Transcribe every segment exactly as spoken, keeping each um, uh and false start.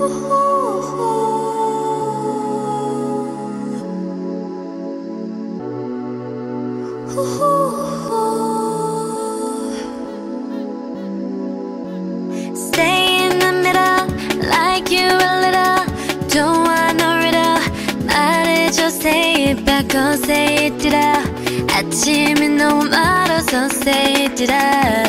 Stay in the middle, like you a little. Don't want no riddle. 말해줘, say it back, oh say it, Ditto. 아침이 너무 멀어서 say it, Ditto.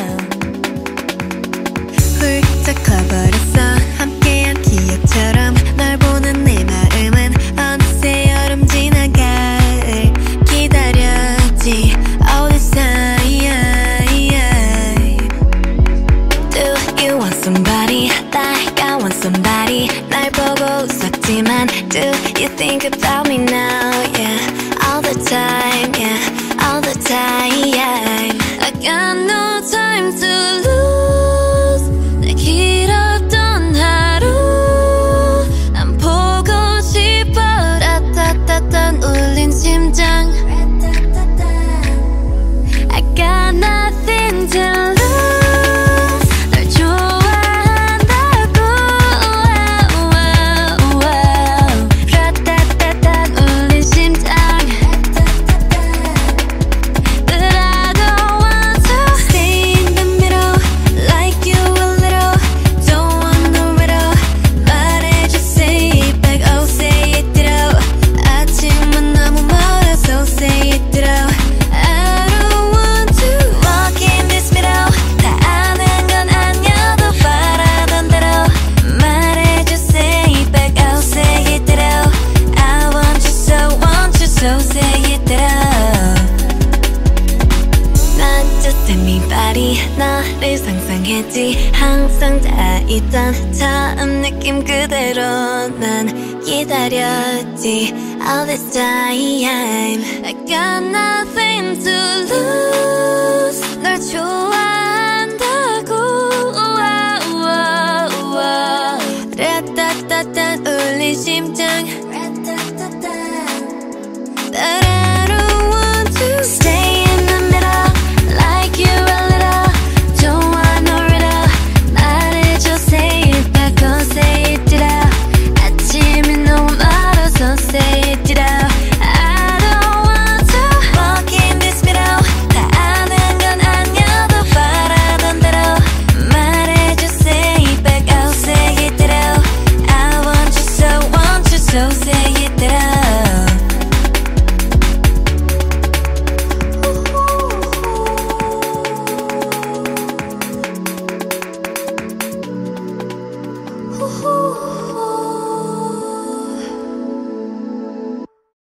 훌쩍 커버렸어 함께한 기억처럼 널 보는 내 마음은 어느새 여름 지나갈 기다렸지 all this time. Do you want somebody like I want somebody 날 보고 웃었지만 do you think about me now? Yeah, all the time, yeah, all the time. I got no time to lose. 내 길었던 하루 난 보고 싶어. 라따따따 울린 심장. I got nothing to lose. 널 좋아한다고. 라따따따 울린 심장. But I don't want to Stay in the middle, like you a little. Don't want no riddle. 말해줘, say it back, oh say it, Ditto. 아침은 너무 멀어서 say it, Ditto. I don't want to walk in this middle. 다 아는 건 아니어도 바라던 대로 말해줘, say it back, oh say it, Ditto. I want you so, want you so, say it, Ditto. Not just anybody 너를 상상했지 항상 다 있던 처음 느낌 그대로 난 기다렸지 all this time. I got nothing to lose. 널 좋아한다고. 라따따따 울린 심장. But I don't want to Stay in the middle, like you a little. Don't want no riddle. 말해줘, say it back, oh say it, Ditto. 아침이 너무 멀어서 say it, Ditto. I don't want to walk in this middle. 다 아는 건 아니어도 바라던 대로 말해줘, say it back, oh say it, Ditto. I want you so, want you so, say it, Ditto. Ooh.